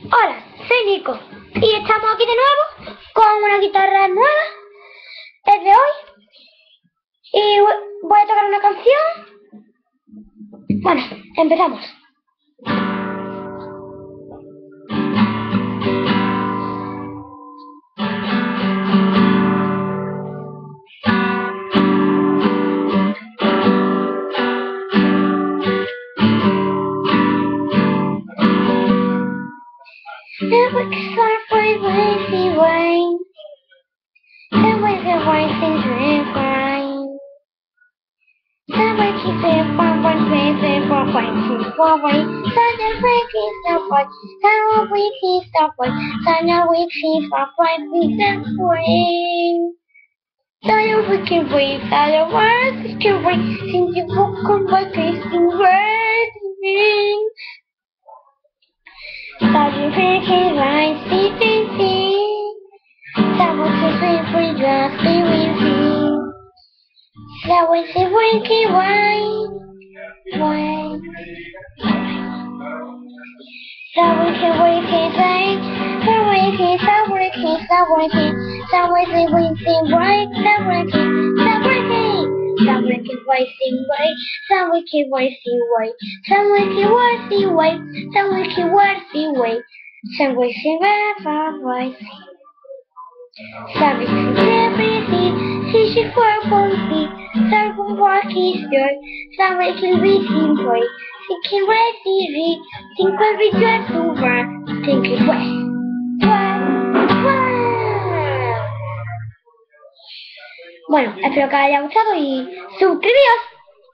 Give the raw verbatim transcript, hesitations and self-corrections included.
Hola, soy Nico y estamos aquí de nuevo con una guitarra nueva, es de hoy, y voy a tocar una canción. Bueno, empezamos. The weeks are free, lazy rain. The waves are rising to the grind. The way keeps it forward, waves it forward, to forward. So the break is upward, the week is upward, so the week is upward, with the spring. So the wicked waves are the words that can wait, since you walk on by tasting waiting. So the break is right, see, see, see. Someone to sleep for just be with me. That was the winky wine, wine, the winky winky wine, the winky, the winky, the winky, the winky winky wine, the winky, the winky, the winky winky wine, the winky winky wine, the winky winky wine, the winky winky wine, the winky winky wine. Sabe que sempre sim, se se for bom sim, sabe como aqui estou, sabe que o vizinho foi, se que vai se rir, cinco vídeos a chuva, tem que vai, vai, vai. Bueno, espero que haya gustado y suscribíos.